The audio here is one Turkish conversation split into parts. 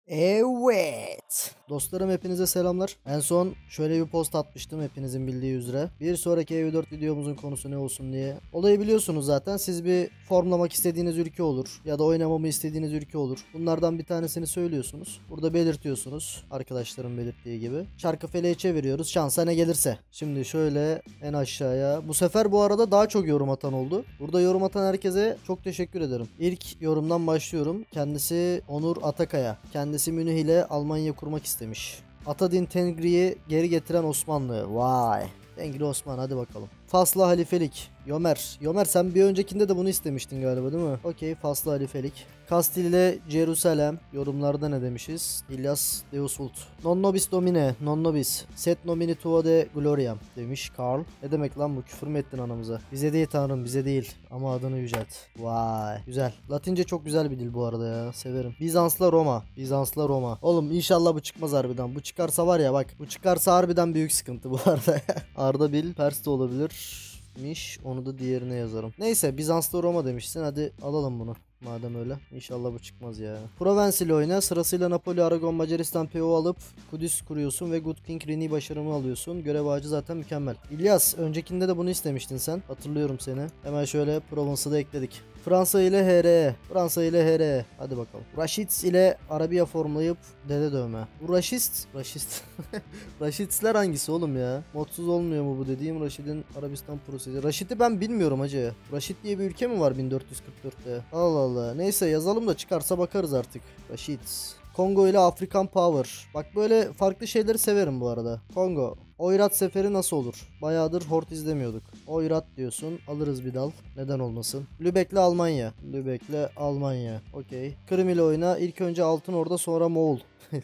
Evet. Dostlarım hepinize selamlar. En son şöyle bir post atmıştım hepinizin bildiği üzere. Bir sonraki EU4 videomuzun konusu ne olsun diye. Olayı biliyorsunuz zaten. Siz bir formlamak istediğiniz ülke olur. Ya da oynamamı istediğiniz ülke olur. Bunlardan bir tanesini söylüyorsunuz. Burada belirtiyorsunuz. Arkadaşlarım belirttiği gibi. Çarkı feleğe çeviriyoruz. Şansa ne gelirse. Şimdi şöyle en aşağıya. Bu sefer bu arada daha çok yorum atan oldu. Burada yorum atan herkese çok teşekkür ederim. İlk yorumdan başlıyorum. Kendisi Onur Atakaya. Kendisi Münih ile Almanya kurmak istemiş. Atadin Tengri'yi geri getiren Osmanlı. Vay. Tengri Osman, hadi bakalım. Faslı halifelik. Yomer. Yomer, sen bir öncekinde de bunu istemiştin galiba, değil mi? Okey, Faslı halifelik. Kastil ile Jerusalem. Yorumlarda ne demişiz? İlyas Deusult. Non nobis domine. Non nobis. Set nomini tuo de gloriam demiş Karl. Ne demek lan bu? Küfür mü ettin anamıza? Bize değil tanrım, bize değil. Ama adını yücelt. Vay. Güzel. Latince çok güzel bir dil bu arada ya. Severim. Bizans'la Roma. Bizans'la Roma. Oğlum inşallah bu çıkmaz harbiden. Bu çıkarsa var ya bak. Bu çıkarsa harbiden büyük sıkıntı bu arada. Arda Bil. Pers de olabilir. Onu da diğerine yazarım. Neyse, Bizans'ta Roma demişsin. Hadi alalım bunu. Madem öyle. İnşallah bu çıkmaz ya. Provence ile oyna. Sırasıyla Napoli, Aragon, Macaristan, PO alıp Kudüs kuruyorsun ve Good King Rini başarımı alıyorsun. Görev ağacı zaten mükemmel. İlyas, öncekinde de bunu istemiştin sen. Hatırlıyorum seni. Hemen şöyle Provence'ı da ekledik. Fransa ile HRE. Fransa ile HRE. Hadi bakalım. Raşits ile Arabiya formlayıp dede dövme. Bu Raşist. Raşitsler hangisi oğlum ya? Modsuz olmuyor mu bu dediğim Raşid'in Arabistan prosesi? Raşid'i ben bilmiyorum hacı. Raşid diye bir ülke mi var 1444'te? Allah Allah. Neyse yazalım da çıkarsa bakarız artık. Raşid. Kongo ile Afrikan Power. Bak böyle farklı şeyleri severim bu arada. Kongo. Oyrat seferi nasıl olur? Bayağıdır Hort izlemiyorduk. Oyrat diyorsun. Alırız bir dal. Neden olmasın? Lübeck'le Almanya. Lübeck'le Almanya. Okey. Kırım ile oyna. İlk önce Altın Orda, sonra Moğol.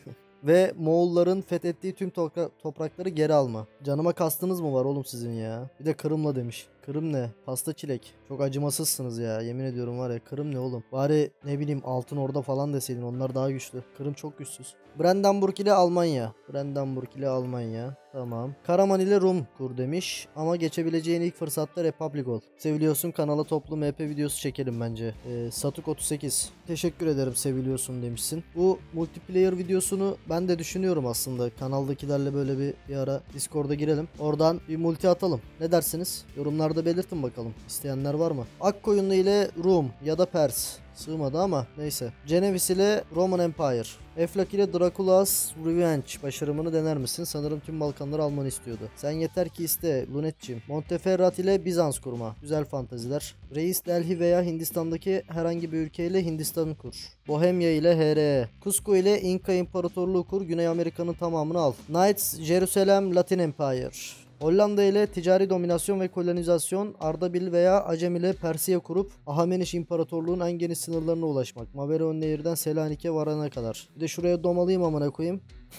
Ve Moğolların fethettiği tüm toprakları geri alma. Canıma kastınız mı var oğlum sizin ya? Bir de Kırım'la demiş. Kırım ne? Pasta çilek. Çok acımasızsınız ya. Yemin ediyorum var ya, Kırım ne oğlum? Bari ne bileyim Altın Orda falan deseydin. Onlar daha güçlü. Kırım çok güçsüz. Brandenburg ile Almanya. Brandenburg ile Almanya. Tamam. Karaman ile Rum kur demiş. Ama geçebileceğin ilk fırsatta Republic ol. Seviliyorsun, kanala toplu MP videosu çekelim bence. Satuk 38. Teşekkür ederim, seviliyorsun demişsin. Bu multiplayer videosunu ben de düşünüyorum aslında. Kanaldakilerle böyle bir ara Discord'a girelim. Oradan bir multi atalım. Ne dersiniz? Yorumlarda belirtin bakalım. İsteyenler var mı? Akkoyunlu ile Rum ya da Pers. Sığmadı ama neyse. Cenevis ile Roman Empire. Eflak ile Dracula's Revenge başarımını dener misin? Sanırım tüm Balkanları almanı istiyordu. Sen yeter ki iste Lunetçim. Monteferrat ile Bizans kurma. Güzel fantaziler. Reis Delhi veya Hindistan'daki herhangi bir ülkeyle Hindistan'ı kur. Bohemya ile HRE. Cusco ile İnka İmparatorluğu kur. Güney Amerika'nın tamamını al. Knights Jerusalem Latin Empire. Hollanda ile ticari dominasyon ve kolonizasyon, Ardabil veya Acem ile Persiye kurup Ahameniş İmparatorluğu'nun en geniş sınırlarına ulaşmak. Maveron Nehir'den Selanik'e varana kadar. Bir de şuraya domalıyım amına koyayım.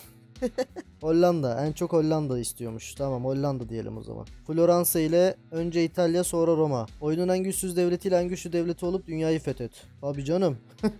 Hollanda. En çok Hollanda istiyormuş. Tamam, Hollanda diyelim o zaman. Floransa ile önce İtalya, sonra Roma. Oyunun en güçsüz devletiyle en güçlü devleti olup dünyayı fethet. Abi canım.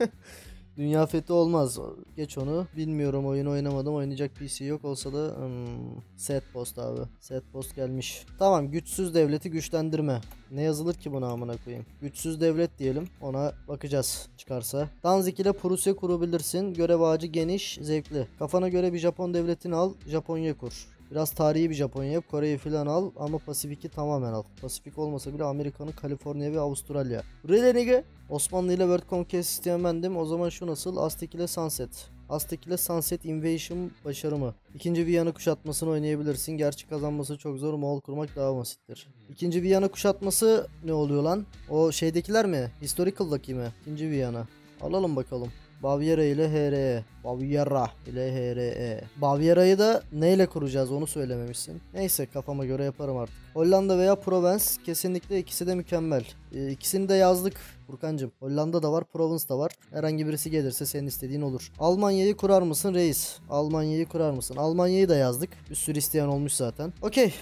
Dünya fethi olmaz. Geç onu. Bilmiyorum, oyunu oynamadım. Oynayacak PC yok, olsa da set post abi. Set post gelmiş. Tamam, güçsüz devleti güçlendirme. Ne yazılır ki buna amına koyayım? Güçsüz devlet diyelim. Ona bakacağız çıkarsa. Danzig ile Prusya kurabilirsin. Görev ağacı geniş, zevkli. Kafana göre bir Japon devletini al. Japonya kur. Biraz tarihi bir Japonya yap. Kore'yi falan al ama Pasifik'i tamamen al. Pasifik olmasa bile Amerika'nın Kaliforniya ve Avustralya. Really nigga? Osmanlı ile World Conquest isteyen bendim. O zaman şu nasıl? Aztek ile Sunset. Aztek ile Sunset Invasion başarımı. İkinci Viyana kuşatmasını oynayabilirsin. Gerçi kazanması çok zor. Moğol kurmak daha basittir. İkinci Viyana kuşatması ne oluyor lan? O şeydekiler mi? Historical'daki mi? İkinci Viyana. Alalım bakalım. Baviera ile HRE. Baviera ile HRE. Baviera'yı da neyle kuracağız onu söylememişsin. Neyse, kafama göre yaparım artık. Hollanda veya Provence, kesinlikle ikisi de mükemmel. İkisini de yazdık Furkancığım. Hollanda da var, Provence da var. Herhangi birisi gelirse senin istediğin olur. Almanya'yı kurar mısın reis? Almanya'yı kurar mısın? Almanya'yı da yazdık. Bir sürü isteyen olmuş zaten. Okey.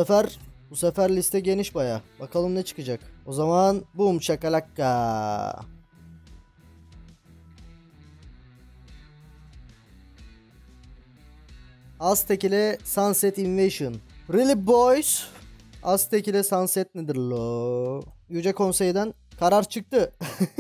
Bu sefer liste geniş baya. Bakalım ne çıkacak. O zaman boom şakalakka. Aztek ile Sunset Invasion. Really boys? Aztek ile Sunset nedir lo? Yüce Konsey'den karar çıktı.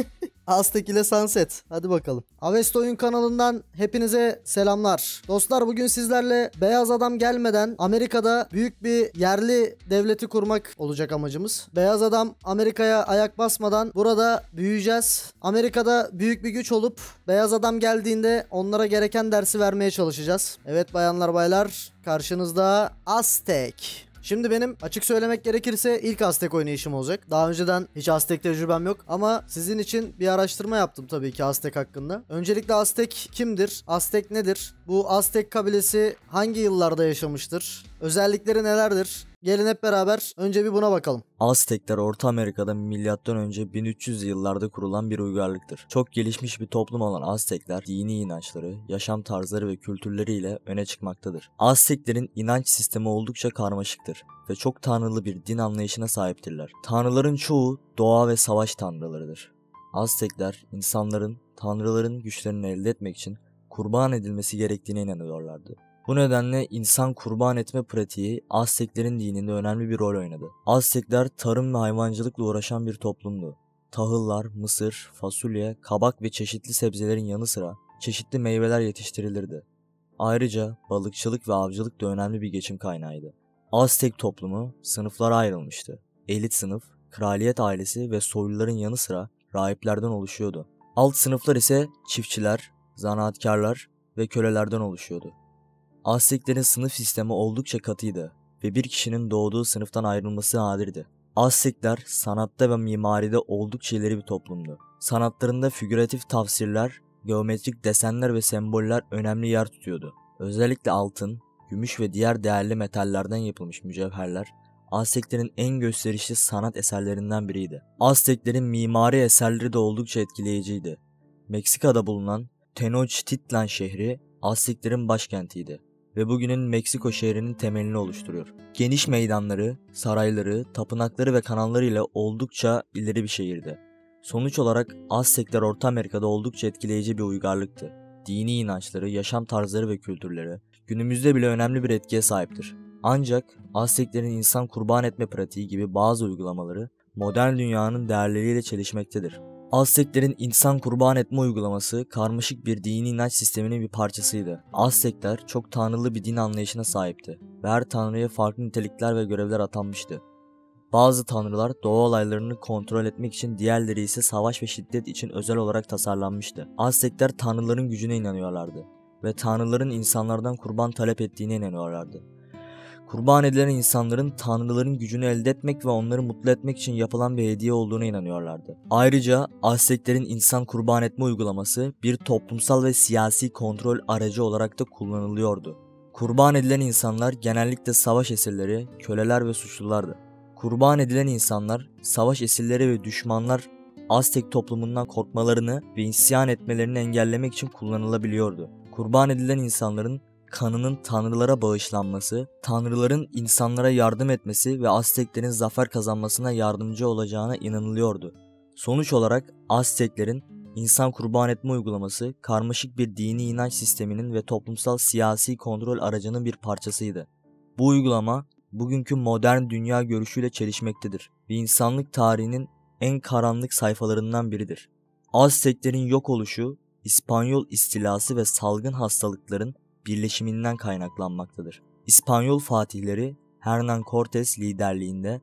Aztek ile Sunset. Hadi bakalım. Avesta Oyun kanalından hepinize selamlar. Dostlar, bugün sizlerle beyaz adam gelmeden Amerika'da büyük bir yerli devleti kurmak olacak amacımız. Beyaz adam Amerika'ya ayak basmadan burada büyüyeceğiz. Amerika'da büyük bir güç olup beyaz adam geldiğinde onlara gereken dersi vermeye çalışacağız. Evet bayanlar baylar, karşınızda Aztek. Şimdi benim açık söylemek gerekirse ilk Aztek oynayışım olacak. Daha önceden hiç Aztek tecrübem yok ama sizin için bir araştırma yaptım tabii ki Aztek hakkında. Öncelikle Aztek kimdir? Aztek nedir? Bu Aztek kabilesi hangi yıllarda yaşamıştır? Özellikleri nelerdir? Gelin hep beraber önce bir buna bakalım. Aztekler Orta Amerika'da M.Ö. 1300 yıllarda kurulan bir uygarlıktır. Çok gelişmiş bir toplum olan Aztekler dini inançları, yaşam tarzları ve kültürleriyle öne çıkmaktadır. Azteklerin inanç sistemi oldukça karmaşıktır ve çok tanrılı bir din anlayışına sahiptirler. Tanrıların çoğu doğa ve savaş tanrılarıdır. Aztekler tanrıların güçlerini elde etmek için kurban edilmesi gerektiğine inanıyorlardı. Bu nedenle insan kurban etme pratiği Azteklerin dininde önemli bir rol oynadı. Aztekler tarım ve hayvancılıkla uğraşan bir toplumdu. Tahıllar, mısır, fasulye, kabak ve çeşitli sebzelerin yanı sıra çeşitli meyveler yetiştirilirdi. Ayrıca balıkçılık ve avcılık da önemli bir geçim kaynağıydı. Aztek toplumu sınıflara ayrılmıştı. Elit sınıf, kraliyet ailesi ve soyluların yanı sıra rahiplerden oluşuyordu. Alt sınıflar ise çiftçiler, zanaatkarlar ve kölelerden oluşuyordu. Azteklerin sınıf sistemi oldukça katıydı ve bir kişinin doğduğu sınıftan ayrılması nadirdi. Aztekler sanatta ve mimaride oldukça ileri bir toplumdu. Sanatlarında figüratif tafsirler, geometrik desenler ve semboller önemli yer tutuyordu. Özellikle altın, gümüş ve diğer değerli metallerden yapılmış mücevherler Azteklerin en gösterişli sanat eserlerinden biriydi. Azteklerin mimari eserleri de oldukça etkileyiciydi. Meksika'da bulunan Tenochtitlan şehri Azteklerin başkentiydi ve bugünün Meksiko şehrinin temelini oluşturuyor. Geniş meydanları, sarayları, tapınakları ve kanalları ile oldukça ileri bir şehirdi. Sonuç olarak Aztekler Orta Amerika'da oldukça etkileyici bir uygarlıktı. Dini inançları, yaşam tarzları ve kültürleri günümüzde bile önemli bir etkiye sahiptir. Ancak Azteklerin insan kurban etme pratiği gibi bazı uygulamaları modern dünyanın değerleriyle çelişmektedir. Azteklerin insan kurban etme uygulaması karmaşık bir dini inanç sisteminin bir parçasıydı. Aztekler çok tanrılı bir din anlayışına sahipti ve her tanrıya farklı nitelikler ve görevler atanmıştı. Bazı tanrılar doğa olaylarını kontrol etmek için, diğerleri ise savaş ve şiddet için özel olarak tasarlanmıştı. Aztekler tanrıların gücüne inanıyorlardı ve tanrıların insanlardan kurban talep ettiğine inanıyorlardı. Kurban edilen insanların tanrıların gücünü elde etmek ve onları mutlu etmek için yapılan bir hediye olduğuna inanıyorlardı. Ayrıca Azteklerin insan kurban etme uygulaması bir toplumsal ve siyasi kontrol aracı olarak da kullanılıyordu. Kurban edilen insanlar genellikle savaş esirleri, köleler ve suçlulardı. Kurban edilen insanlar, savaş esirleri ve düşmanlar Aztek toplumundan korkmalarını ve isyan etmelerini engellemek için kullanılabiliyordu. Kurban edilen insanların kanının tanrılara bağışlanması, tanrıların insanlara yardım etmesi ve Azteklerin zafer kazanmasına yardımcı olacağına inanılıyordu. Sonuç olarak Azteklerin insan kurban etme uygulaması karmaşık bir dini inanç sisteminin ve toplumsal siyasi kontrol aracının bir parçasıydı. Bu uygulama bugünkü modern dünya görüşüyle çelişmektedir ve insanlık tarihinin en karanlık sayfalarından biridir. Azteklerin yok oluşu, İspanyol istilası ve salgın hastalıkların birleşiminden kaynaklanmaktadır. İspanyol fatihleri Hernán Cortés liderliğinde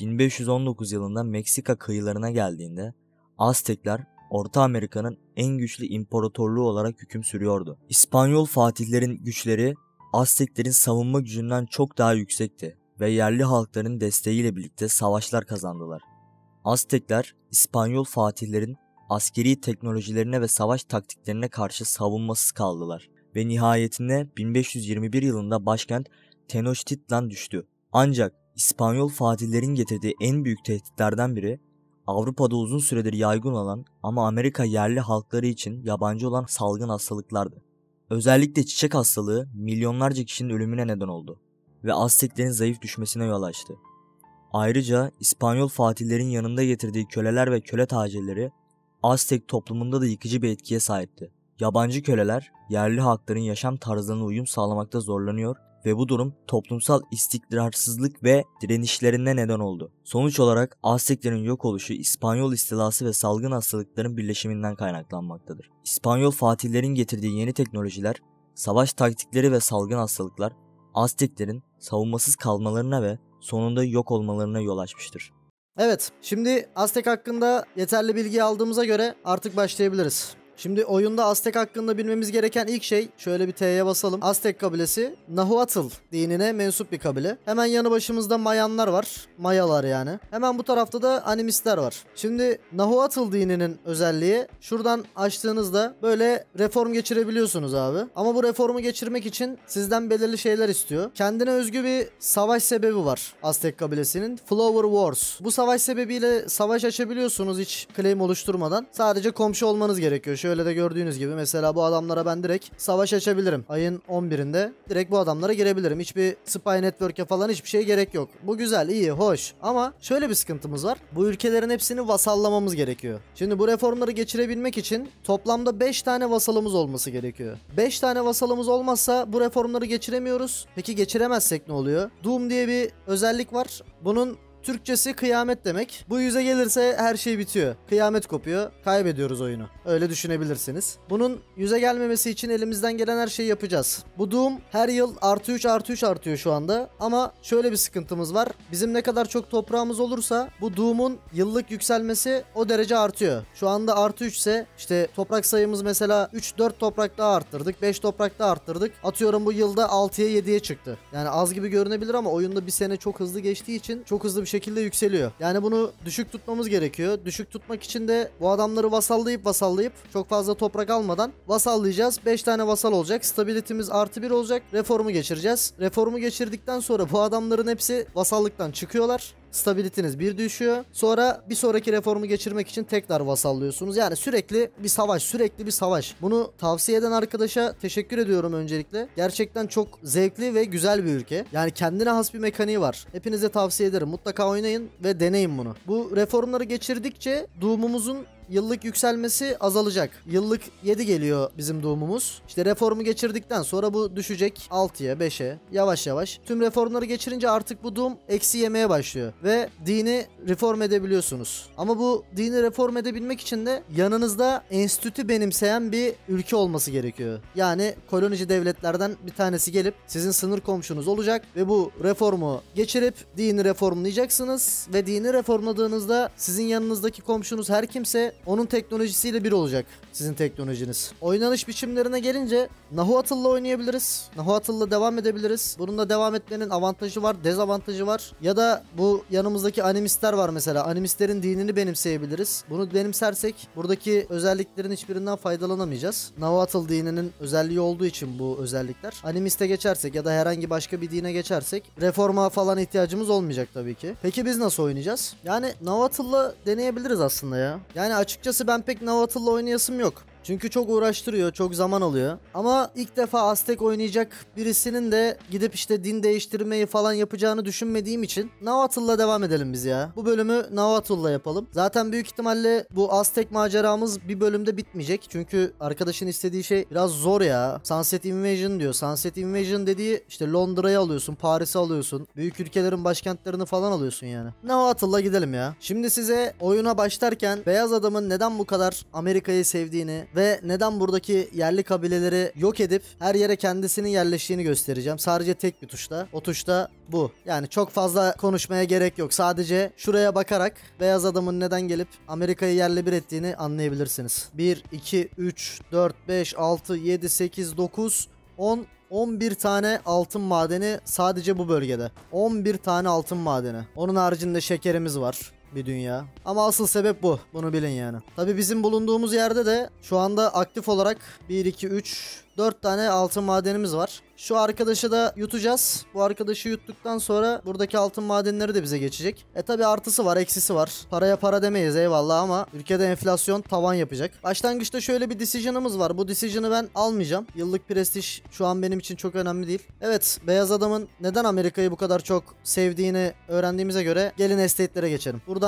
1519 yılında Meksika kıyılarına geldiğinde Aztekler Orta Amerika'nın en güçlü imparatorluğu olarak hüküm sürüyordu. İspanyol fatihlerin güçleri Azteklerin savunma gücünden çok daha yüksekti ve yerli halkların desteğiyle birlikte savaşlar kazandılar. Aztekler İspanyol fatihlerin askeri teknolojilerine ve savaş taktiklerine karşı savunmasız kaldılar ve nihayetinde 1521 yılında başkent Tenochtitlan düştü. Ancak İspanyol fatihlerin getirdiği en büyük tehditlerden biri Avrupa'da uzun süredir yaygın olan ama Amerika yerli halkları için yabancı olan salgın hastalıklardı. Özellikle çiçek hastalığı milyonlarca kişinin ölümüne neden oldu ve Azteklerin zayıf düşmesine yol açtı. Ayrıca İspanyol fatihlerin yanında getirdiği köleler ve köle tacirleri Aztek toplumunda da yıkıcı bir etkiye sahipti. Yabancı köleler yerli halkların yaşam tarzlarına uyum sağlamakta zorlanıyor ve bu durum toplumsal istikrarsızlık ve direnişlerine neden oldu. Sonuç olarak Azteklerin yok oluşu İspanyol istilası ve salgın hastalıkların birleşiminden kaynaklanmaktadır. İspanyol fatihlerin getirdiği yeni teknolojiler, savaş taktikleri ve salgın hastalıklar Azteklerin savunmasız kalmalarına ve sonunda yok olmalarına yol açmıştır. Evet, şimdi Aztek hakkında yeterli bilgi aldığımıza göre artık başlayabiliriz. Şimdi oyunda Aztek hakkında bilmemiz gereken ilk şey, şöyle bir T'ye basalım. Aztek kabilesi Nahuatl dinine mensup bir kabile. Hemen yanı başımızda Mayanlar var. Mayalar yani. Hemen bu tarafta da animistler var. Şimdi Nahuatl dininin özelliği, şuradan açtığınızda böyle reform geçirebiliyorsunuz abi. Ama bu reformu geçirmek için sizden belirli şeyler istiyor. Kendine özgü bir savaş sebebi var Aztek kabilesinin. Flower Wars. Bu savaş sebebiyle savaş açabiliyorsunuz hiç claim oluşturmadan. Sadece komşu olmanız gerekiyor. Şöyle de gördüğünüz gibi mesela bu adamlara ben direkt savaş açabilirim. Ayın 11'inde direkt bu adamlara girebilirim. Hiçbir spy network'e falan hiçbir şey gerek yok. Bu güzel, iyi, hoş. Ama şöyle bir sıkıntımız var. Bu ülkelerin hepsini vasallamamız gerekiyor. Şimdi bu reformları geçirebilmek için toplamda 5 tane vasalımız olması gerekiyor. 5 tane vasalımız olmazsa bu reformları geçiremiyoruz. Peki geçiremezsek ne oluyor? Doom diye bir özellik var. Bunun Türkçesi kıyamet demek. Bu yüze gelirse her şey bitiyor. Kıyamet kopuyor. Kaybediyoruz oyunu. Öyle düşünebilirsiniz. Bunun yüze gelmemesi için elimizden gelen her şeyi yapacağız. Bu Doom her yıl +3 artıyor şu anda. Ama şöyle bir sıkıntımız var. Bizim ne kadar çok toprağımız olursa bu Doom'un yıllık yükselmesi o derece artıyor. Şu anda +3 ise işte toprak sayımız mesela 3-4 toprak daha arttırdık. 5 toprak daha arttırdık. Atıyorum bu yılda 6'ya 7'ye çıktı. Yani az gibi görünebilir ama oyunda bir sene çok hızlı geçtiği için çok hızlı bir şekilde yükseliyor. Yani bunu düşük tutmamız gerekiyor. Düşük tutmak için de bu adamları vasallayıp çok fazla toprak almadan vasallayacağız. 5 tane vasal olacak. Stabilitimiz +1 olacak. Reformu geçireceğiz. Reformu geçirdikten sonra bu adamların hepsi vasallıktan çıkıyorlar. Stabilitiniz 1 düşüyor. Sonra bir sonraki reformu geçirmek için tekrar vasallıyorsunuz. Yani sürekli bir savaş. Bunu tavsiye eden arkadaşa teşekkür ediyorum öncelikle. Gerçekten çok zevkli ve güzel bir ülke. Yani kendine has bir mekaniği var. Hepinize tavsiye ederim. Mutlaka oynayın ve deneyin bunu. Bu reformları geçirdikçe Doom'umuzun yıllık yükselmesi azalacak. Yıllık 7 geliyor bizim Doom'umuz. İşte reformu geçirdikten sonra bu düşecek 6'ya 5'e yavaş yavaş. Tüm reformları geçirince artık bu Doom eksi yemeye başlıyor. Ve dini reform edebiliyorsunuz. Ama bu dini reform edebilmek için de yanınızda enstitü benimseyen bir ülke olması gerekiyor. Yani kolonici devletlerden bir tanesi gelip sizin sınır komşunuz olacak ve bu reformu geçirip dini reformlayacaksınız ve dini reformladığınızda sizin yanınızdaki komşunuz her kimse onun teknolojisiyle bir olacak sizin teknolojiniz. Oynanış biçimlerine gelince Nahuatl'la oynayabiliriz. Nahuatl'la devam edebiliriz. Bununla devam etmenin avantajı var, dezavantajı var. Ya da bu yanımızdaki animistler var mesela. Animistlerin dinini benimseyebiliriz. Bunu benimsersek buradaki özelliklerin hiçbirinden faydalanamayacağız. Nahuatl dininin özelliği olduğu için bu özellikler. Animiste geçersek ya da herhangi başka bir dine geçersek reforma falan ihtiyacımız olmayacak tabii ki. Peki biz nasıl oynayacağız? Yani Nahuatl'la deneyebiliriz aslında ya. Yani açıkçası ben pek Nahuatl'la oynayasım yok. Çünkü çok uğraştırıyor, çok zaman alıyor. Ama ilk defa Aztek oynayacak birisinin de gidip işte din değiştirmeyi falan yapacağını düşünmediğim için Nahuatl'la devam edelim biz ya. Bu bölümü Nahuatl'la yapalım. Zaten büyük ihtimalle bu Aztek maceramız bir bölümde bitmeyecek. Çünkü arkadaşın istediği şey biraz zor ya. Sunset Invasion diyor. Sunset Invasion dediği işte Londra'yı alıyorsun, Paris'i alıyorsun. Büyük ülkelerin başkentlerini falan alıyorsun yani. Nahuatl'la gidelim ya. Şimdi size oyuna başlarken beyaz adamın neden bu kadar Amerika'yı sevdiğini ve neden buradaki yerli kabileleri yok edip her yere kendisinin yerleştiğini göstereceğim. Sadece tek bir tuşla. O tuşta bu. Yani çok fazla konuşmaya gerek yok. Sadece şuraya bakarak beyaz adamın neden gelip Amerika'yı yerle bir ettiğini anlayabilirsiniz. 1, 2, 3, 4, 5, 6, 7, 8, 9, 10, 11 tane altın madeni sadece bu bölgede. 11 tane altın madeni. Onun haricinde şekerimiz var. Bir dünya. Ama asıl sebep bu. Bunu bilin yani. Tabi bizim bulunduğumuz yerde de şu anda aktif olarak 1, 2, 3, 4 tane altın madenimiz var. Şu arkadaşı da yutacağız. Bu arkadaşı yuttuktan sonra buradaki altın madenleri de bize geçecek. Tabi artısı var, eksisi var. Paraya para demeyiz eyvallah ama ülkede enflasyon tavan yapacak. Başlangıçta şöyle bir decision'ımız var. Bu decision'ı ben almayacağım. Yıllık prestij şu an benim için çok önemli değil. Evet, beyaz adamın neden Amerika'yı bu kadar çok sevdiğini öğrendiğimize göre gelin estate'lere geçelim. Buradan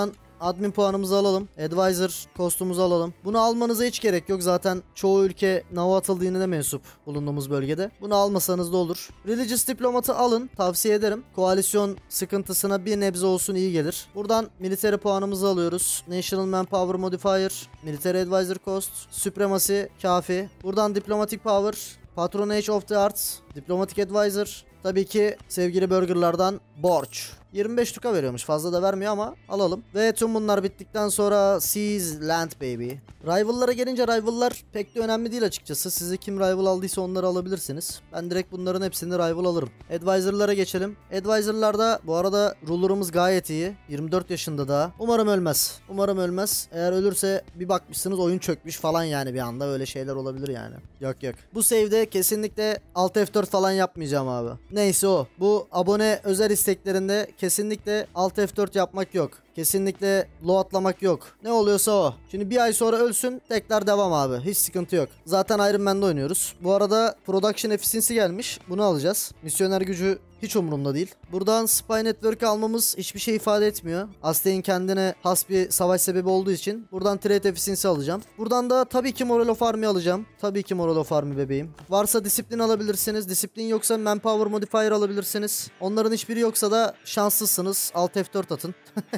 admin puanımızı alalım. Advisor kostumuzu alalım. Bunu almanıza hiç gerek yok. Zaten çoğu ülke Nahuatl dinine mensup bulunduğumuz bölgede. Bunu almasanız da olur. Religious Diplomat'ı alın. Tavsiye ederim. Koalisyon sıkıntısına bir nebze olsun iyi gelir. Buradan military puanımızı alıyoruz. National Manpower Modifier, Military Advisor Cost, Supremacy kafi. Buradan Diplomatic Power, Patronage of the Arts, Diplomatic Advisor. Tabii ki sevgili burgerlardan borç. 25 tuka veriyormuş. Fazla da vermiyor ama alalım. Ve tüm bunlar bittikten sonra Seize Land baby. Rival'lara gelince rival'lar pek de önemli değil açıkçası. Sizi kim rival aldıysa onları alabilirsiniz. Ben direkt bunların hepsini rival alırım. Advisor'lara geçelim. Advisor'larda bu arada ruler'ımız gayet iyi. 24 yaşında daha. Umarım ölmez. Umarım ölmez. Eğer ölürse bir bakmışsınız oyun çökmüş falan yani bir anda. Öyle şeyler olabilir yani. Yok yok. Bu save'de kesinlikle Alt F4 falan yapmayacağım abi. Neyse o. Bu abone özel isteklerinde kesinlikle Alt F4 yapmak yok. Kesinlikle low atlamak yok. Ne oluyorsa o. Şimdi bir ay sonra ölsün tekrar devam abi. Hiç sıkıntı yok. Zaten Iron Man'de oynuyoruz. Bu arada Production Efficiency gelmiş. Bunu alacağız. Misyoner gücü hiç umurumda değil. Buradan Spy Network'ı almamız hiçbir şey ifade etmiyor. Aztek'in kendine has bir savaş sebebi olduğu için buradan Trade Efficiency alacağım. Buradan da tabii ki Moral of Army alacağım. Tabii ki Moral of Army bebeğim. Varsa disiplin alabilirsiniz. Disiplin yoksa Manpower Modifier alabilirsiniz. Onların hiçbiri yoksa da şanslısınız. Alt F4 atın.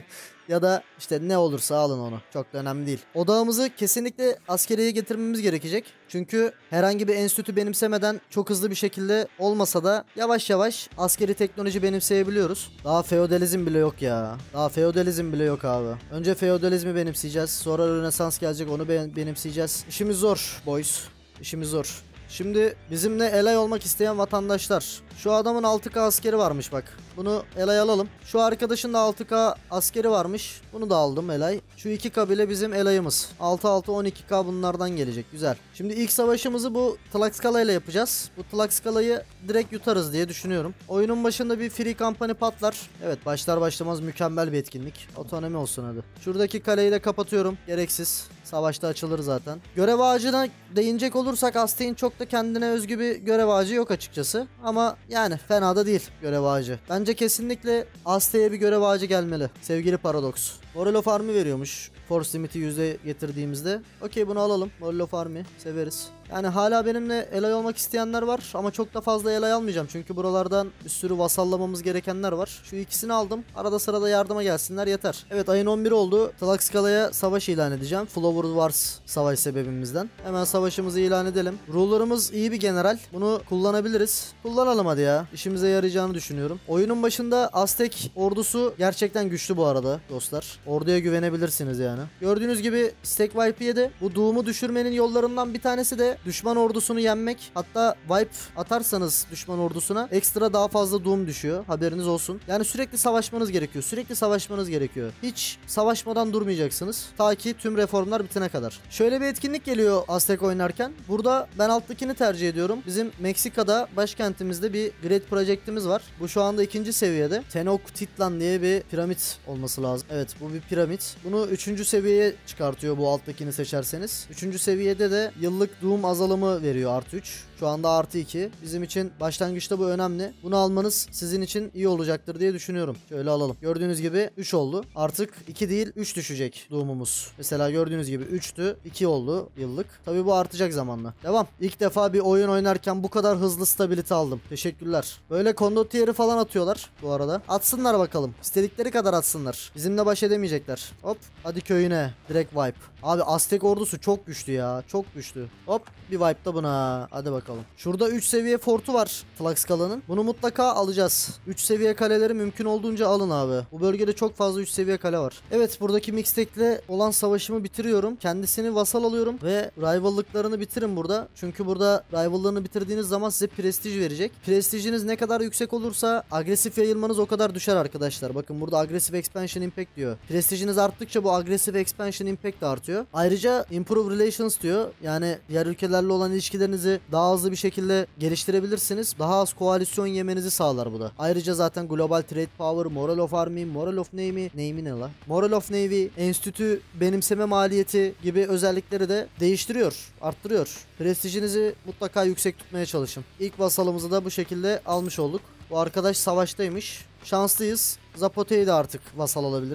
Ya da işte ne olursa alın onu. Çok da önemli değil. Odağımızı kesinlikle askeriyeye getirmemiz gerekecek. Çünkü herhangi bir enstitü benimsemeden çok hızlı bir şekilde olmasa da yavaş yavaş askeri teknoloji benimseyebiliyoruz. Daha feodalizm bile yok ya. Daha feodalizm bile yok abi. Önce feodalizmi benimseyeceğiz. Sonra Rönesans gelecek, onu benimseyeceğiz. İşimiz zor boys. İşimiz zor. Şimdi bizimle elay olmak isteyen vatandaşlar. Şu adamın 6K askeri varmış bak. Bunu elay alalım. Şu arkadaşın da 6K askeri varmış. Bunu da aldım elay. Şu iki kabile bizim elayımız. 6-6-12K bunlardan gelecek. Güzel. Şimdi ilk savaşımızı bu Tlaxcala ile yapacağız. Bu Tlaxcala'yı direkt yutarız diye düşünüyorum. Oyunun başında bir free kampanya patlar. Evet, başlar başlamaz mükemmel bir etkinlik. Otonomi olsun hadi. Şuradaki kaleyi de kapatıyorum. Gereksiz. Savaşta açılır zaten. Görev ağacına değinecek olursak Aztek'in çok da kendine özgü bir görev ağacı yok açıkçası. Ama yani fena da değil görev ağacı. Bence kesinlikle Aztek'e bir görev ağacı gelmeli. Sevgili Paradox. Moral of Army veriyormuş. Force limit'i %'ye getirdiğimizde. Okey, bunu alalım. Moral of Army. Severiz. Yani hala benimle elay olmak isteyenler var ama çok da fazla elay almayacağım. Çünkü buralardan bir sürü vasallamamız gerekenler var. Şu ikisini aldım. Arada sırada yardıma gelsinler yeter. Evet, ayın 11 oldu. Tlaxcala'ya savaş ilan edeceğim. Flower Wars savaş sebebimizden. Hemen savaşımızı ilan edelim. Ruler'ımız iyi bir general. Bunu kullanabiliriz. Kullanalım hadi ya. İşimize yarayacağını düşünüyorum. Oyunun başında Aztek ordusu gerçekten güçlü bu arada dostlar. Orduya güvenebilirsiniz yani. Gördüğünüz gibi Stack Wipe yedi. Bu Doom'u düşürmenin yollarından bir tanesi de düşman ordusunu yenmek. Hatta wipe atarsanız düşman ordusuna ekstra daha fazla Doom düşüyor. Haberiniz olsun. Yani sürekli savaşmanız gerekiyor. Sürekli savaşmanız gerekiyor. Hiç savaşmadan durmayacaksınız. Ta ki tüm reformlar bitene kadar. Şöyle bir etkinlik geliyor Aztek oynarken. Burada ben alttakini tercih ediyorum. Bizim Meksika'da başkentimizde bir Great Project'imiz var. Bu şu anda 2. seviyede. Tenochtitlan diye bir piramit olması lazım. Evet, bu bir piramit. Bunu 3. seviyeye çıkartıyor bu alttakini seçerseniz. 3. seviyede de yıllık Doom azalımı veriyor artı 3. Şu anda artı 2. Bizim için başlangıçta bu önemli. Bunu almanız sizin için iyi olacaktır diye düşünüyorum. Şöyle alalım. Gördüğünüz gibi 3 oldu. Artık 2 değil 3 düşecek Doom'umuz. Mesela gördüğünüz gibi 3'tü. 2 oldu yıllık. Tabii bu artacak zamanla. Devam. İlk defa bir oyun oynarken bu kadar hızlı stabilite aldım. Teşekkürler. Böyle kondotiyeri falan atıyorlar bu arada. Atsınlar bakalım. İstedikleri kadar atsınlar. Bizimle baş edemeyecekler. Hop. Hadi köyüne. Direkt wipe. Abi Aztek ordusu çok güçlü ya. Çok güçlü. Hop. Bir wipe da buna. Hadi bakalım. Şurada 3 seviye fortu var Tlaxcala'nın. Bunu mutlaka alacağız. 3 seviye kaleleri mümkün olduğunca alın abi. Bu bölgede çok fazla 3 seviye kale var. Evet, buradaki Mixtec'le olan savaşımı bitiriyorum. Kendisini vasal alıyorum ve rivallıklarını bitirin burada. Çünkü burada rivallarını bitirdiğiniz zaman size prestij verecek. Prestijiniz ne kadar yüksek olursa agresif yayılmanız o kadar düşer arkadaşlar. Bakın burada agresif expansion impact diyor. Prestijiniz arttıkça bu agresif expansion impact de artıyor. Ayrıca improve relations diyor. Yani diğer ülkelerle olan ilişkilerinizi daha hızlı bir şekilde geliştirebilirsiniz. Daha az koalisyon yemenizi sağlar bu da. Ayrıca zaten Global Trade Power, Moral of Army, Moral of Navy, Navy ne la? Moral of Navy, enstitü benimseme maliyeti gibi özellikleri de değiştiriyor, arttırıyor. Prestijinizi mutlaka yüksek tutmaya çalışın. İlk vasalımızı da bu şekilde almış olduk. Bu arkadaş savaştaymış. Şanslıyız. Zapote'yi de artık vasal alabiliriz.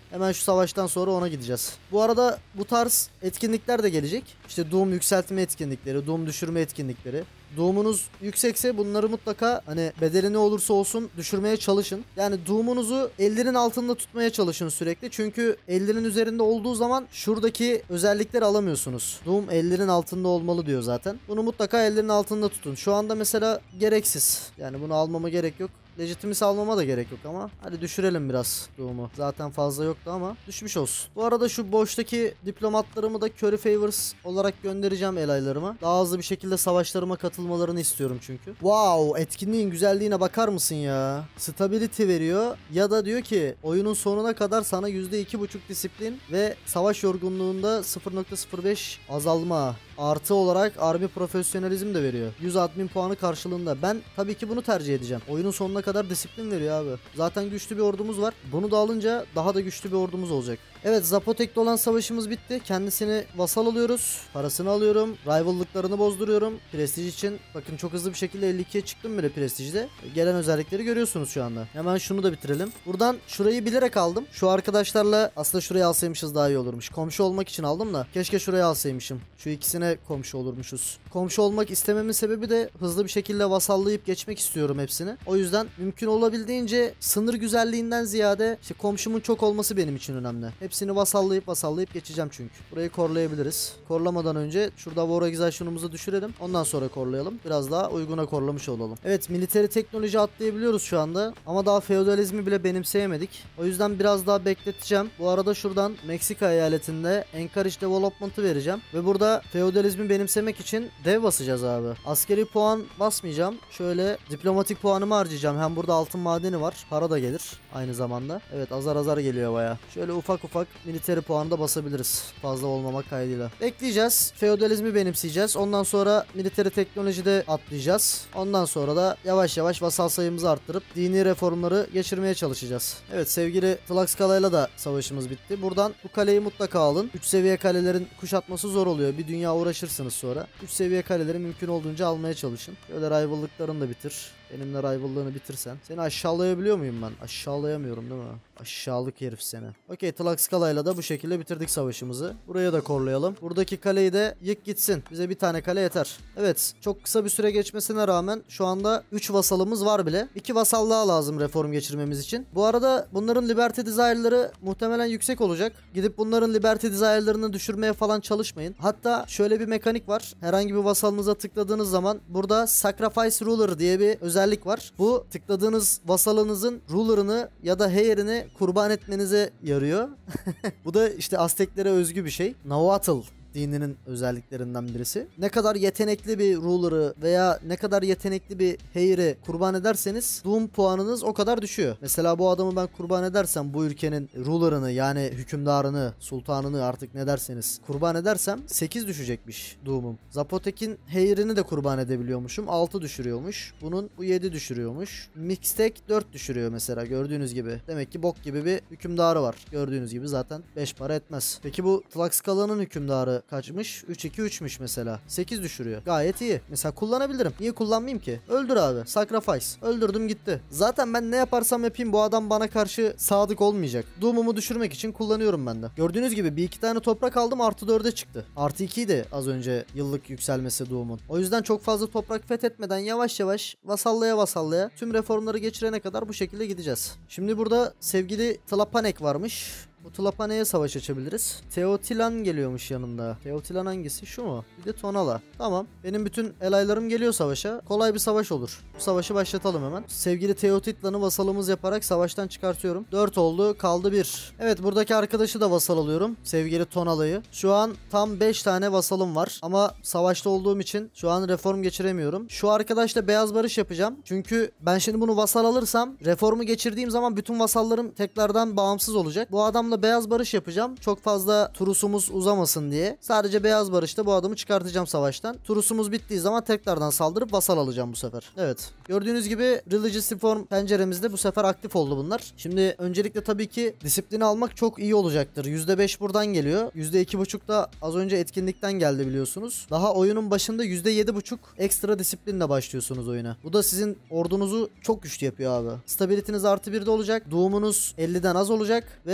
Hemen şu savaştan sonra ona gideceğiz. Bu arada bu tarz etkinlikler de gelecek. İşte Doom yükseltme etkinlikleri, Doom düşürme etkinlikleri. Doom'unuz yüksekse bunları mutlaka hani bedeli ne olursa olsun düşürmeye çalışın. Yani Doom'unuzu 50'nin altında tutmaya çalışın sürekli. Çünkü 50'nin üzerinde olduğu zaman şuradaki özellikleri alamıyorsunuz. Doom 50'nin altında olmalı diyor zaten. Bunu mutlaka 50'nin altında tutun. Şu anda mesela gereksiz. Yani bunu almama gerek yok. Legitimis almama da gerek yok ama hadi düşürelim biraz Doom'u. Zaten fazla yoktu ama düşmüş olsun. Bu arada şu boştaki diplomatlarımı da Curry Favors olarak göndereceğim elaylarıma. Daha hızlı bir şekilde savaşlarıma katılmalarını istiyorum çünkü. Wow, etkinliğin güzelliğine bakar mısın ya? Stability veriyor ya da diyor ki oyunun sonuna kadar sana %2,5 disiplin ve savaş yorgunluğunda 0,05 azalma. Artı olarak Army Profesyonelizm de veriyor. 100 admin puanı karşılığında. Ben tabii ki bunu tercih edeceğim. Oyunun sonuna kadar disiplin veriyor abi. Zaten güçlü bir ordumuz var. Bunu da alınca daha da güçlü bir ordumuz olacak. Evet, Zapotek'le olan savaşımız bitti. Kendisini vasal alıyoruz. Parasını alıyorum. Rival'lıklarını bozduruyorum. Prestij için bakın çok hızlı bir şekilde 52'ye çıktım bile prestijde. Gelen özellikleri görüyorsunuz şu anda. Hemen şunu da bitirelim. Buradan şurayı bilerek aldım. Şu arkadaşlarla aslında şurayı alsaymışız daha iyi olurmuş. Komşu olmak için aldım da keşke şurayı alsaymışım. Şu ikisine komşu olurmuşuz. Komşu olmak istememin sebebi de hızlı bir şekilde vasallayıp geçmek istiyorum hepsini. O yüzden mümkün olabildiğince sınır güzelliğinden ziyade işte komşumun çok olması benim için önemli. Hepsini vasallayıp geçeceğim çünkü. Burayı korlayabiliriz. Korlamadan önce şurada War Exhaustion'umuzu düşürelim. Ondan sonra korlayalım. Biraz daha uyguna korlamış olalım. Evet, militeri teknoloji atlayabiliyoruz şu anda. Ama daha feodalizmi bile benimseyemedik. O yüzden biraz daha bekleteceğim. Bu arada şuradan Meksika eyaletinde Encourage Development'ı vereceğim. Ve burada feodalizmi benimsemek için dev basacağız abi. Askeri puan basmayacağım. Şöyle diplomatik puanımı harcayacağım. Hem burada altın madeni var. Para da gelir aynı zamanda. Evet, azar azar geliyor baya. Şöyle ufak ufak militeri puanı da basabiliriz. Fazla olmamak kaydıyla. Bekleyeceğiz. Feodalizmi benimseyeceğiz. Ondan sonra militeri teknolojide atlayacağız. Ondan sonra da yavaş yavaş vasal sayımızı arttırıp dini reformları geçirmeye çalışacağız. Evet, sevgili Tlaxcala'yla da savaşımız bitti. Buradan bu kaleyi mutlaka alın. 3 seviye kalelerin kuşatması zor oluyor. Bir dünya uğraşırsınız sonra. 3 seviye kaleleri mümkün olduğunca almaya çalışın. Şöyle rival'lıklarını da bitir. Benimle rival'lığını bitirsen. Seni aşağılayabiliyor muyum ben? Aşağılayamıyorum değil mi? Aşağılık herif seni. Okey, Tlaxcala'yla da bu şekilde bitirdik savaşımızı. Buraya da korlayalım. Buradaki kaleyi de yık gitsin. Bize bir tane kale yeter. Evet, çok kısa bir süre geçmesine rağmen şu anda 3 vasalımız var bile. 2 vasal daha lazım reform geçirmemiz için. Bu arada bunların Liberty Desire'ları muhtemelen yüksek olacak. Gidip bunların Liberty Desire'larını düşürmeye falan çalışmayın. Hatta şöyle bir mekanik var. Herhangi bir vasalınıza tıkladığınız zaman burada Sacrifice Ruler diye bir özellik var. Bu tıkladığınız vasalınızın ruler'ını ya da heir'ini kurban etmenize yarıyor. Bu da işte Azteklere özgü bir şey. Nahuatl dininin özelliklerinden birisi. Ne kadar yetenekli bir ruler'ı veya ne kadar yetenekli bir heir'i kurban ederseniz Doom puanınız o kadar düşüyor. Mesela bu adamı ben kurban edersem, bu ülkenin ruler'ını yani hükümdarını, sultanını artık ne derseniz kurban edersem 8 düşecekmiş Doom'um. Zapotek'in heir'ini de kurban edebiliyormuşum. 6 düşürüyormuş. Bunun bu 7 düşürüyormuş. Mixtek 4 düşürüyor mesela, gördüğünüz gibi. Demek ki bok gibi bir hükümdarı var. Gördüğünüz gibi zaten 5 para etmez. Peki bu Tlaxcala'nın hükümdarı kaçmış? 3-2-3'müş mesela. 8 düşürüyor. Gayet iyi. Mesela kullanabilirim. Niye kullanmayayım ki? Öldür abi. Sacrifice. Öldürdüm gitti. Zaten ben ne yaparsam yapayım bu adam bana karşı sadık olmayacak. Doom'umu düşürmek için kullanıyorum ben de. Gördüğünüz gibi bir iki tane toprak aldım, artı 4'e çıktı. Artı 2'ydi az önce yıllık yükselmesi Doom'un. O yüzden çok fazla toprak fethetmeden yavaş yavaş vasallaya tüm reformları geçirene kadar bu şekilde gideceğiz. Şimdi burada sevgili Tlapanek varmış. Bu Tlapanek'e savaş açabiliriz. Teotilan geliyormuş yanında. Teotilan hangisi? Şu mu? Bir de Tonala. Tamam. Benim bütün elaylarım geliyor savaşa. Kolay bir savaş olur. Bu savaşı başlatalım hemen. Sevgili Teotitlan'ı vasalımız yaparak savaştan çıkartıyorum. 4 oldu. Kaldı 1. Evet, buradaki arkadaşı da vasal alıyorum. Sevgili Tonala'yı. Şu an tam 5 tane vasalım var. Ama savaşta olduğum için şu an reform geçiremiyorum. Şu arkadaşla beyaz barış yapacağım. Çünkü ben şimdi bunu vasal alırsam reformu geçirdiğim zaman bütün vasallarım tekrardan bağımsız olacak. Bu adam beyaz barış yapacağım. Çok fazla turusumuz uzamasın diye. Sadece beyaz barışta bu adamı çıkartacağım savaştan. Turusumuz bittiği zaman tekrardan saldırıp vasal alacağım bu sefer. Evet. Gördüğünüz gibi Religious Reform penceremizde bu sefer aktif oldu bunlar. Şimdi öncelikle tabii ki disiplini almak çok iyi olacaktır. %5 buradan geliyor. %2,5 da az önce etkinlikten geldi biliyorsunuz. Daha oyunun başında %7,5 ekstra disiplinle başlıyorsunuz oyuna. Bu da sizin ordunuzu çok güçlü yapıyor abi. Stabilitiniz artı 1'de olacak. Doğumunuz 50'den az olacak ve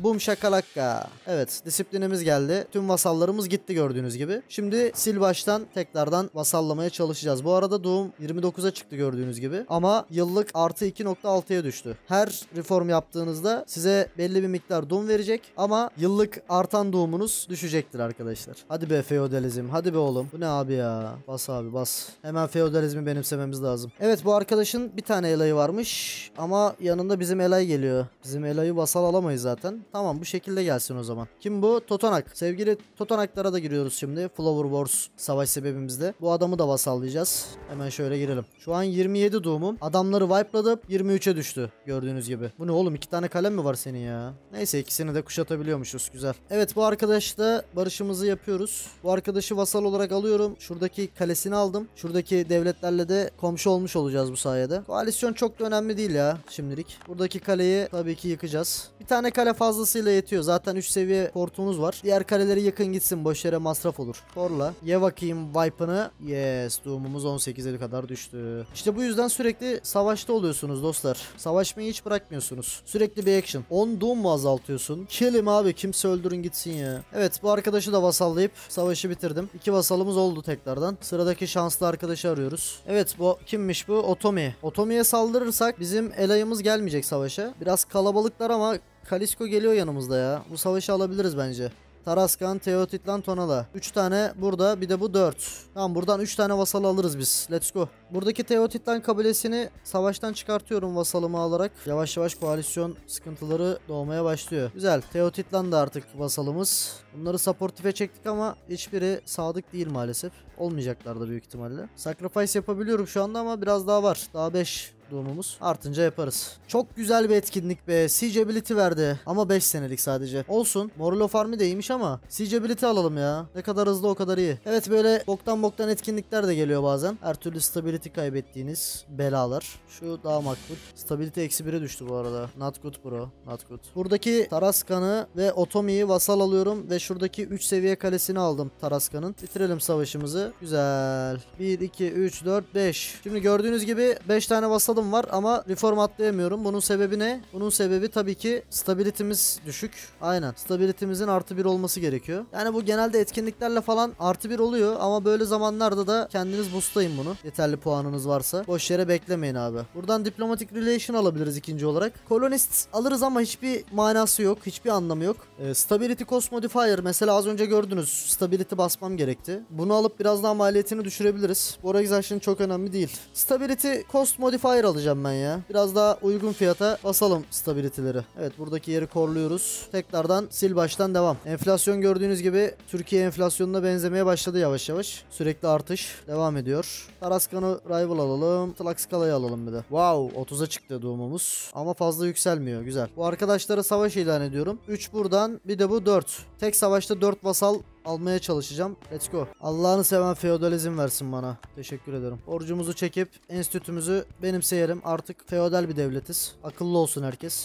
Bum şakalakka. Evet, disiplinimiz geldi. Tüm vasallarımız gitti gördüğünüz gibi. Şimdi sil baştan tekrardan vasallamaya çalışacağız. Bu arada doğum 29'a çıktı gördüğünüz gibi. Ama yıllık artı 2.6'ya düştü. Her reform yaptığınızda size belli bir miktar doğum verecek. Ama yıllık artan doğumunuz düşecektir arkadaşlar. Hadi be feodalizm. Hadi be oğlum. Bu ne abi ya? Bas abi bas. Hemen feodalizmi benimsememiz lazım. Evet, bu arkadaşın bir tane elayı varmış. Ama yanında bizim elay geliyor. Bizim elayı vasal alamayız zaten. Tamam, bu şekilde gelsin o zaman. Kim bu? Totonak. Sevgili Totonaklara da giriyoruz şimdi. Flower Wars savaş sebebimizde. Bu adamı da vasallayacağız. Hemen şöyle girelim. Şu an 27 doğumum. Adamları wipe'ladım. 23'e düştü. Gördüğünüz gibi. Bu ne oğlum? 2 tane kalem mi var senin ya? Neyse, ikisini de kuşatabiliyormuşuz. Güzel. Evet, bu arkadaşla barışımızı yapıyoruz. Bu arkadaşı vasal olarak alıyorum. Şuradaki kalesini aldım. Şuradaki devletlerle de komşu olmuş olacağız bu sayede. Koalisyon çok da önemli değil ya şimdilik. Buradaki kaleyi tabii ki yıkacağız. Bir tane kale fazlasıyla yetiyor. Zaten 3 seviye portumuz var. Diğer kaleleri yıkın gitsin. Boş yere masraf olur. Korla. Ye bakayım wipe'ını. Yes. Doğumumuz 18'e kadar düştü. İşte bu yüzden sürekli savaşta oluyorsunuz dostlar. Savaşmayı hiç bırakmıyorsunuz. Sürekli bir action. 10 doğum mu azaltıyorsun? Kill him abi. Kimse öldürün gitsin ya. Evet, bu arkadaşı da vasallayıp savaşı bitirdim. 2 vasalımız oldu tekrardan. Sıradaki şanslı arkadaşı arıyoruz. Evet, bu kimmiş bu? Otomi. Otomi'ye saldırırsak bizim elayımız gelmeyecek savaşa. Biraz kalabalıklar ama Kalisko geliyor yanımızda ya. Bu savaşı alabiliriz bence. Taraskan, Teotitlan, Tonala. 3 tane burada, bir de bu 4. Tamam, buradan 3 tane vasal alırız biz. Let's go. Buradaki Teotitlan kabilesini savaştan çıkartıyorum vasalımı alarak. Yavaş yavaş koalisyon sıkıntıları doğmaya başlıyor. Güzel. Teotitlan da artık vasalımız. Bunları supportife çektik ama hiçbiri sadık değil maalesef. Olmayacaklar da büyük ihtimalle. Sacrifice yapabiliyorum şu anda ama biraz daha var. Daha 5 doğumumuz. Artınca yaparız. Çok güzel bir etkinlik be. Siege Ability verdi. Ama 5 senelik sadece. Olsun. Moral of Army de iyiymiş ama Siege Ability alalım ya. Ne kadar hızlı o kadar iyi. Evet, böyle boktan etkinlikler de geliyor bazen. Her türlü stability kaybettiğiniz belalar. Şu daha makbul. Stability -1'e düştü bu arada. Not good bro. Not good. Buradaki Taraskan'ı ve Otomi'yi vasal alıyorum ve şuradaki 3 seviye kalesini aldım Taraskan'ın. Bitirelim savaşımızı. Güzel. 1, 2, 3, 4, 5. Şimdi gördüğünüz gibi 5 tane vasalım var ama reform atlayamıyorum. Bunun sebebi ne? Bunun sebebi tabii ki stabilitimiz düşük. Aynen. Stabilitimizin +1 olması gerekiyor. Yani bu genelde etkinliklerle falan +1 oluyor ama böyle zamanlarda da kendiniz boostlayın bunu. Yeterli puanınız varsa. Boş yere beklemeyin abi. Buradan Diplomatic Relation alabiliriz ikinci olarak. Colonist alırız ama hiçbir manası yok. Hiçbir anlamı yok. Stability Cost Modifier mesela az önce gördünüz. Stability basmam gerekti. Bunu alıp biraz daha maliyetini düşürebiliriz. Bu organizasyon çok önemli değil. Stability Cost Modifier alacağım ben ya. Biraz daha uygun fiyata basalım stability'leri. Evet, buradaki yeri korluyoruz. Tekrardan sil baştan devam. Enflasyon gördüğünüz gibi Türkiye enflasyonuna benzemeye başladı yavaş yavaş. Sürekli artış devam ediyor. Taraskan'ı rival alalım. Tlaxcala'yı alalım bir de. Wow, 30'a çıktı doğumumuz. Ama fazla yükselmiyor. Güzel. Bu arkadaşlara savaş ilan ediyorum. 3 buradan, bir de bu 4. Tek savaşta 4 vasal almaya çalışacağım. Let's go. Allah'ını seven feodalizm versin bana. Teşekkür ederim. Borcumuzu çekip enstitümüzü benimseyelim. Artık feodal bir devletiz. Akıllı olsun herkes.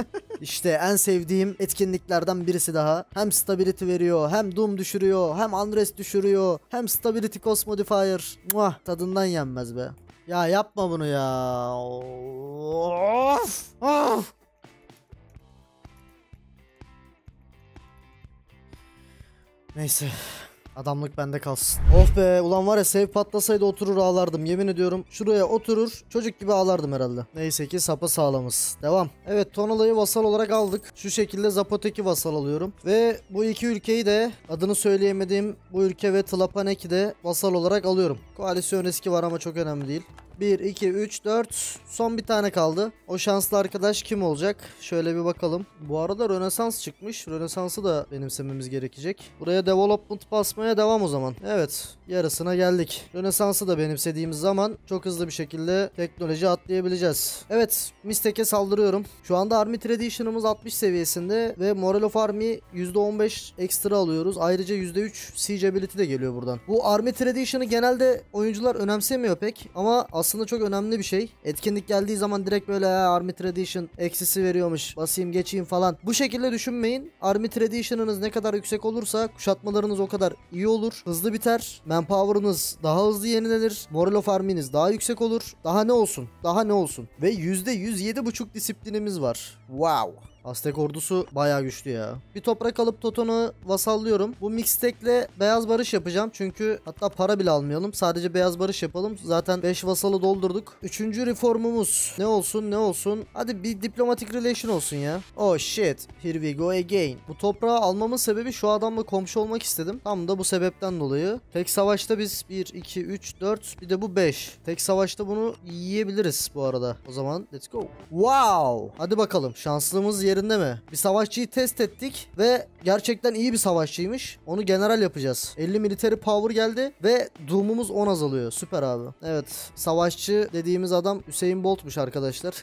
İşte en sevdiğim etkinliklerden birisi daha. Hem stability veriyor, hem doom düşürüyor, hem unrest düşürüyor, hem stability cost modifier. Muah, tadından yenmez be. Ya yapma bunu ya. Of! Of! Neyse. Adamlık bende kalsın. Of be, ulan var ya, save patlasaydı oturur ağlardım. Yemin ediyorum şuraya oturur çocuk gibi ağlardım herhalde. Neyse ki sapasağlamız. Devam. Evet, Tonala'yı vasal olarak aldık. Şu şekilde Zapotek'i vasal alıyorum. Ve bu iki ülkeyi de adını söyleyemediğim bu ülke ve Tlapanek'i de vasal olarak alıyorum. Koalisyon riski var ama çok önemli değil. 1, 2, 3, 4. Son bir tane kaldı. O şanslı arkadaş kim olacak? Şöyle bir bakalım. Bu arada Rönesans çıkmış. Rönesans'ı da benimsememiz gerekecek. Buraya development basmaya devam o zaman. Evet. Yarısına geldik. Rönesans'ı da benimsediğimiz zaman çok hızlı bir şekilde teknoloji atlayabileceğiz. Evet. Mistek'e saldırıyorum. Şu anda Army Tradition'ımız 60 seviyesinde ve Moral of Army %15 ekstra alıyoruz. Ayrıca %3 Siege Ability de geliyor buradan. Bu Army Tradition'ı genelde oyuncular önemsemiyor pek ama aslında çok önemli bir şey. Etkinlik geldiği zaman direkt böyle Army Tradition eksisi veriyormuş, basayım geçeyim falan. Bu şekilde düşünmeyin. Army Tradition'ınız ne kadar yüksek olursa kuşatmalarınız o kadar iyi olur. Hızlı biter. Manpower'ınız daha hızlı yenilenir. Moral of Army'niz daha yüksek olur. Daha ne olsun? Daha ne olsun? Ve %107,5 disiplinimiz var. Wow. Aztek ordusu bayağı güçlü ya. Bir toprak alıp Toton'u vasallıyorum. Bu mixtekle beyaz barış yapacağım. Çünkü hatta para bile almayalım. Sadece beyaz barış yapalım. Zaten 5 vasalı doldurduk. Üçüncü reformumuz ne olsun ne olsun. Hadi bir diplomatic relation olsun ya. Oh shit. Here we go again. Bu toprağı almamın sebebi şu adamla komşu olmak istedim. Tam da bu sebepten dolayı. Tek savaşta biz 1, 2, 3, 4 bir de bu 5. Tek savaşta bunu yiyebiliriz bu arada. O zaman let's go. Wow. Hadi bakalım. Şanslığımız yerinde mi? Bir savaşçıyı test ettik ve gerçekten iyi bir savaşçıymış. Onu general yapacağız. 50 military power geldi ve Doom'umuz 10 azalıyor. Süper abi. Evet. Savaşçı dediğimiz adam Hüseyin Bolt'muş arkadaşlar.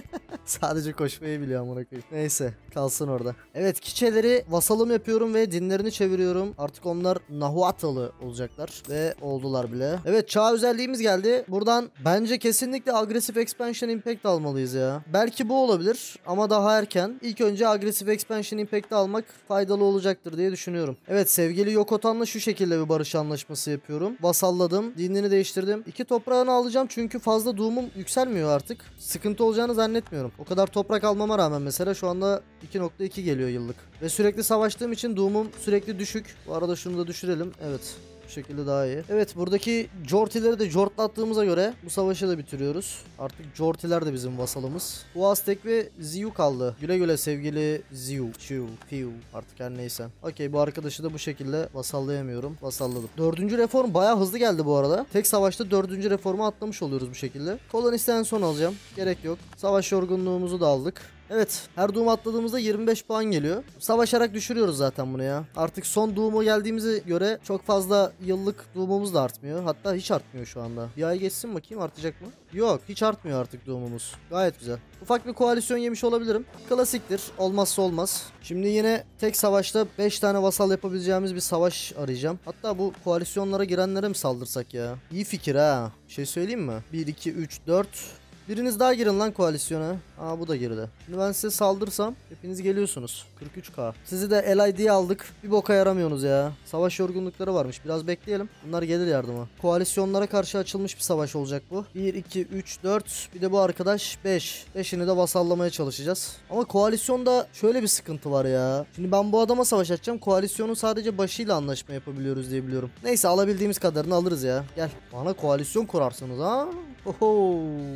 Sadece koşmayı biliyor amına koyayım. Neyse kalsın orada. Evet, kiçeleri vasalım yapıyorum ve dinlerini çeviriyorum. Artık onlar Nahuatlı olacaklar ve oldular bile. Evet, çağ özelliğimiz geldi. Buradan bence kesinlikle agresif expansion impact almalıyız ya. Belki bu olabilir ama daha erken. İlk önce agresif expansion impact almak faydalı olacaktır diye düşünüyorum. Evet, sevgili Yokotan'la şu şekilde bir barış anlaşması yapıyorum. Vasalladım. Dinini değiştirdim. 2 toprağını alacağım çünkü fazla doğumum yükselmiyor artık. Sıkıntı olacağını zannetmiyorum. O kadar toprak almama rağmen mesela şu anda 2.2 geliyor yıllık. Ve sürekli savaştığım için doğumum sürekli düşük. Bu arada şunu da düşürelim. Evet. Bu şekilde daha iyi. Evet, buradaki Jortileri de jortlattığımıza göre bu savaşı da bitiriyoruz. Artık Jortiler de bizim vasalımız. Bu Aztek ve Ziyu kaldı. Güle güle sevgili Ziyu. Fiu. Artık her neyse. Okey, bu arkadaşı da bu şekilde vasallayamıyorum. Vasalladım. 4. reform bayağı hızlı geldi bu arada. Tek savaşta 4. reformu atlamış oluyoruz bu şekilde. Kolonist'ten en son alacağım. Gerek yok. Savaş yorgunluğumuzu da aldık. Evet, her doğum atladığımızda 25 puan geliyor. Savaşarak düşürüyoruz zaten bunu ya. Artık son doğuma geldiğimize göre çok fazla yıllık doğumumuz da artmıyor. Hatta hiç artmıyor şu anda. Bir ay geçsin bakayım, artacak mı? Yok, hiç artmıyor artık doğumumuz. Gayet güzel. Ufak bir koalisyon yemiş olabilirim. Klasiktir. Olmazsa olmaz. Şimdi yine tek savaşta 5 tane vasal yapabileceğimiz bir savaş arayacağım. Hatta bu koalisyonlara girenlere mi saldırsak ya? İyi fikir ha. Bir şey söyleyeyim mi? 1, 2, 3, 4... Biriniz daha girin lan koalisyona. Aa, bu da girdi. Şimdi ben size saldırsam hepiniz geliyorsunuz. 43k. Sizi de LID'ye aldık. Bir boka yaramıyorsunuz ya. Savaş yorgunlukları varmış. Biraz bekleyelim. Bunlar gelir yardıma. Koalisyonlara karşı açılmış bir savaş olacak bu. 1, 2, 3, 4. Bir de bu arkadaş 5. 5'ini de vasallamaya çalışacağız. Ama koalisyonda şöyle bir sıkıntı var ya. Şimdi ben bu adama savaş açacağım. Koalisyonun sadece başıyla anlaşma yapabiliyoruz diye biliyorum. Neyse, alabildiğimiz kadarını alırız ya. Gel. Bana koalisyon kurarsınız ha. Oho.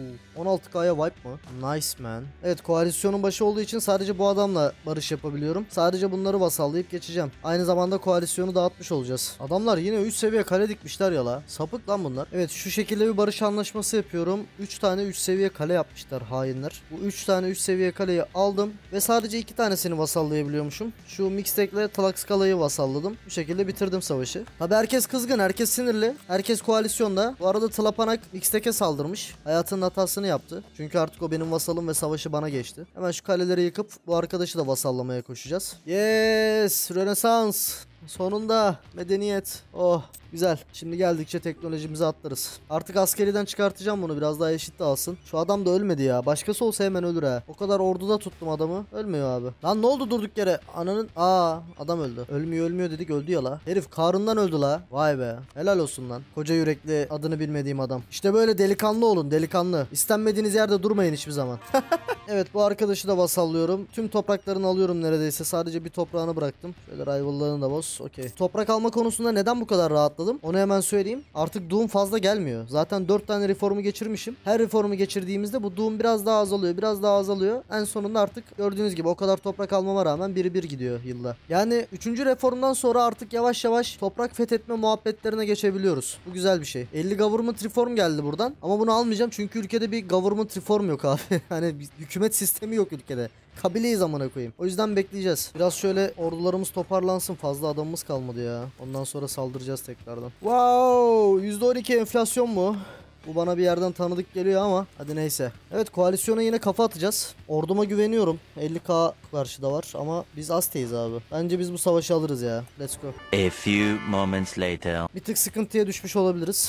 16K'ya wipe mı? Nice man. Evet, koalisyonun başı olduğu için sadece bu adamla barış yapabiliyorum. Sadece bunları vasallayıp geçeceğim. Aynı zamanda koalisyonu dağıtmış olacağız. Adamlar yine 3 seviye kale dikmişler ya la. Sapık lan bunlar. Evet, şu şekilde bir barış anlaşması yapıyorum. 3 tane 3 seviye kale yapmışlar hainler. Bu 3 tane 3 seviye kaleyi aldım. Ve sadece 2 tanesini vasallayabiliyormuşum. Şu Mixtek'le Tlaxcala'yı vasalladım. Bu şekilde bitirdim savaşı. Tabi herkes kızgın. Herkes sinirli. Herkes koalisyonda. Bu arada Tlapanak Mixtek'e saldırmış. Hayatının hatasını yaptı. Çünkü artık o benim vasalım ve savaşı bana geçti. Hemen şu kaleleri yıkıp bu arkadaşı da vasallamaya koşacağız. Yes! Rönesans! Sonunda medeniyet. Oh, güzel. Şimdi geldikçe teknolojimizi atlarız. Artık askeriden çıkartacağım bunu, biraz daha eşit dağılsın. Şu adam da ölmedi ya. Başkası olsa hemen ölür ha. O kadar orduda tuttum adamı. Ölmüyor abi. Lan ne oldu durduk yere? Ananın... Adam öldü. Ölmüyor dedik, öldü ya la. Herif karından öldü la. Vay be. Helal olsun lan. Koca yürekli, adını bilmediğim adam. İşte böyle delikanlı olun, delikanlı. İstenmediğiniz yerde durmayın hiçbir zaman. Evet, bu arkadaşı da vasallıyorum. Tüm topraklarını alıyorum neredeyse. Sadece bir toprağını bıraktım. Şöyle rival'larını da boz. Okey. Toprak alma konusunda neden bu kadar rahatladım? Onu hemen söyleyeyim. Artık Doom fazla gelmiyor. Zaten 4 tane reformu geçirmişim. Her reformu geçirdiğimizde bu Doom biraz daha azalıyor. Biraz daha azalıyor. En sonunda artık gördüğünüz gibi o kadar toprak almama rağmen 1-1 gidiyor yılda. Yani 3. reformdan sonra artık yavaş yavaş toprak fethetme muhabbetlerine geçebiliyoruz. Bu güzel bir şey. 50 government reform geldi buradan. Ama bunu almayacağım çünkü ülkede bir government reform yok abi. Hani bir hükümet sistemi yok ülkede. Kabileyiz amına koyayım. O yüzden bekleyeceğiz. Biraz şöyle ordularımız toparlansın. Fazla adamımız kalmadı ya. Ondan sonra saldıracağız tekrardan. Wow! %12 enflasyon mu? Bu bana bir yerden tanıdık geliyor ama hadi neyse. Evet, koalisyona yine kafa atacağız. Orduma güveniyorum. 50k karşıda var ama biz Azteyiz abi. Bence biz bu savaşı alırız ya. Let's go. A few moments later. Bir tık sıkıntıya düşmüş olabiliriz.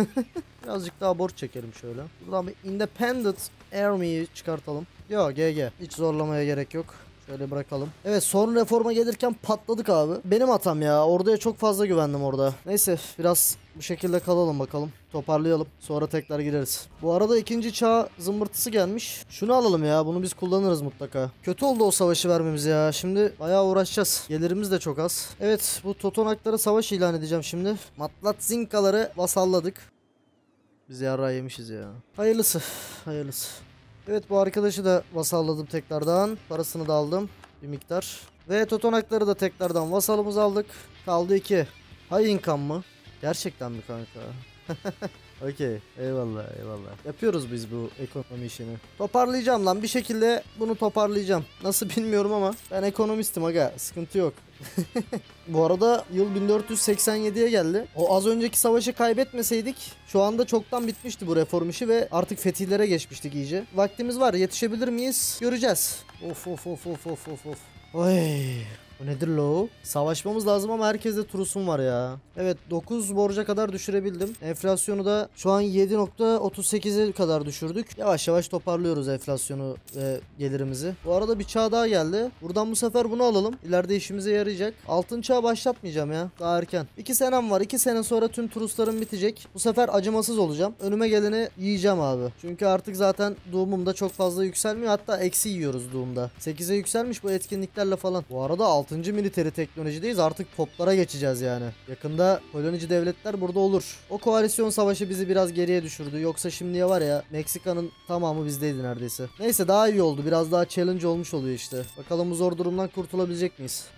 Birazcık daha borç çekelim şöyle. Buradan bir Independent Army'yi çıkartalım. Yo, GG. Hiç zorlamaya gerek yok. Şöyle bırakalım. Evet, son reforma gelirken patladık abi. Benim hatam ya. Orduya çok fazla güvendim orada. Neyse biraz bu şekilde kalalım bakalım. Toparlayalım. Sonra tekrar gireriz. Bu arada ikinci çağ zımbırtısı gelmiş. Şunu alalım ya. Bunu biz kullanırız mutlaka. Kötü oldu o savaşı vermemiz ya. Şimdi bayağı uğraşacağız. Gelirimiz de çok az. Evet, bu Totonaklara savaş ilan edeceğim şimdi. Matlatzinkaları vasalladık. Biz yarrağı yemişiz ya. Hayırlısı. Hayırlısı. Evet, bu arkadaşı da vasalladım tekrardan. Parasını da aldım. Bir miktar. Ve Totonakları da tekrardan vasalımız aldık. Kaldı 2. High income mı? Gerçekten mi kanka? Okey. Eyvallah eyvallah. Yapıyoruz biz bu ekonomi işini. Toparlayacağım lan. Bir şekilde bunu toparlayacağım. Nasıl bilmiyorum ama ben ekonomistim aga. Sıkıntı yok. Bu arada yıl 1487'ye geldi. O az önceki savaşı kaybetmeseydik şu anda çoktan bitmişti bu reform işi ve artık fetihlere geçmiştik iyice. Vaktimiz var. Yetişebilir miyiz? Göreceğiz. Of of of of of of of. Oy. Bu nedir lo? Savaşmamız lazım ama herkeste trusum var ya. Evet, 9 borca kadar düşürebildim. Enflasyonu da şu an 7.38'e kadar düşürdük. Yavaş yavaş toparlıyoruz enflasyonu ve gelirimizi. Bu arada bir çağ daha geldi. Buradan bu sefer bunu alalım. İleride işimize yarayacak. Altın çağı başlatmayacağım ya. Daha erken. 2 senem var. 2 sene sonra tüm truslarım bitecek. Bu sefer acımasız olacağım. Önüme geleni yiyeceğim abi. Çünkü artık zaten doğumumda çok fazla yükselmiyor. Hatta eksi yiyoruz doğumda. 8'e yükselmiş bu etkinliklerle falan. Bu arada 6. militeri teknolojideyiz. Artık toplara geçeceğiz yani. Yakında kolonici devletler burada olur. O koalisyon savaşı bizi biraz geriye düşürdü. Yoksa şimdiye var ya, Meksika'nın tamamı bizdeydi neredeyse. Neyse, daha iyi oldu. Biraz daha challenge olmuş oluyor işte. Bakalım bu zor durumdan kurtulabilecek miyiz?